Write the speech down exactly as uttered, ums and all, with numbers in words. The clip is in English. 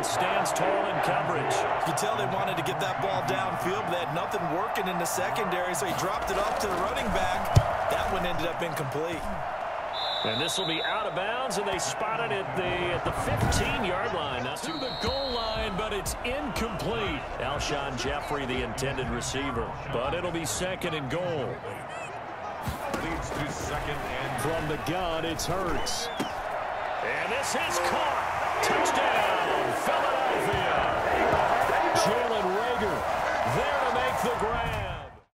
defense stands tall in coverage. You can tell they wanted to get that ball downfield, but they had nothing working in the secondary, so he dropped it off to the running back. That one ended up incomplete. And this will be out of bounds, and they spotted it at the at the fifteen-yard line. Not to the goal line, but it's incomplete. Alshon Jeffrey, the intended receiver. But it'll be second and goal. Leads to second and from the gun, it's Hurts. And this is caught. Touchdown, Philadelphia. Jalen Reagor there to make the grab.